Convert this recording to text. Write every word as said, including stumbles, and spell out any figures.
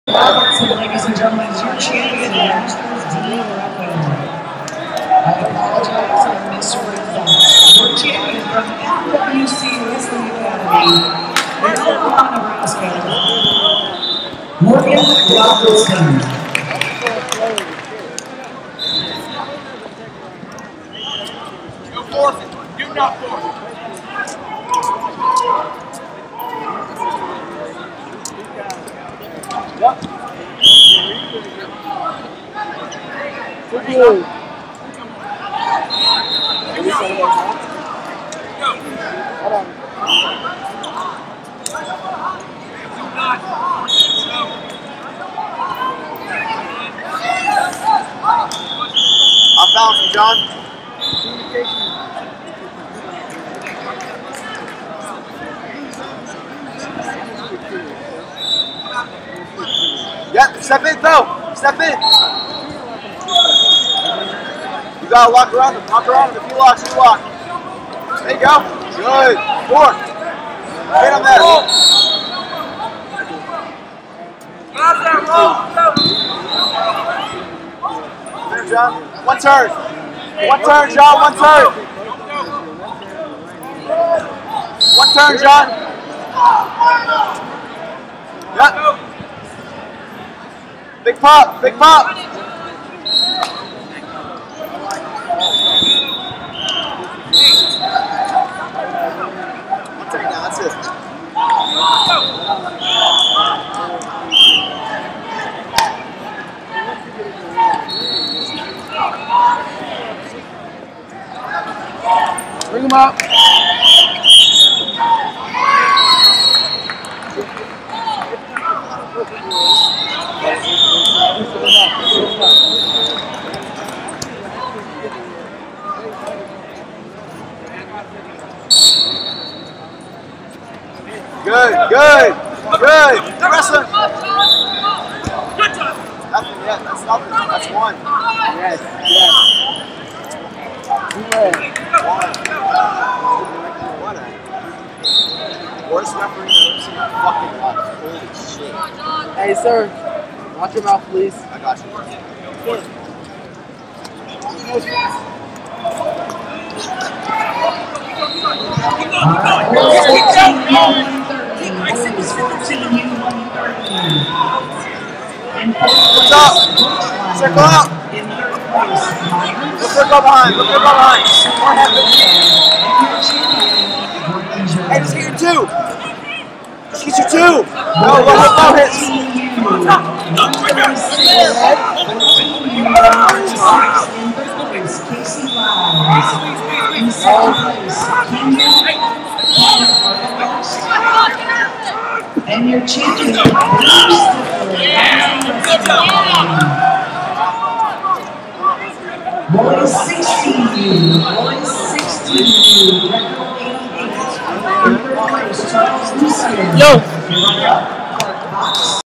Robertson, ladies and gentlemen, is your champion, Masters D. Ruffin. I apologize, I misread that. Your champion from F W C Wrestling Academy in Omaha, Nebraska, Morgan Robertson. You forfeit. Do not forfeit. Yep. Good move. Hold on. Off balance, John. Yeah, step in, though. Step in. You gotta lock around him. Lock around him. If he locks, you lock. There you go. Good. Four. Hit him there. Grab that roll. There, John. One turn. One turn, John. One turn. One turn, John. Yep. Big pop, big pop. I'll take that, that's it. Bring him up. Good, good, good. Wrestling. Nothing yet, that's nothing. That's one. Yes, yes. One. What a worst referee I've ever seen in my fucking life. Holy shit. Hey, sir. Watch your mouth, please. I got you. What's up? Circle out. Look for go behind. Look for go behind. More head. Hey, just get your two. Just get your two. No, no, no, no hits. And your champion, boys sixteen U, boys sixteen U, record eighty-eight, in third place, Charles Lucian. Yo!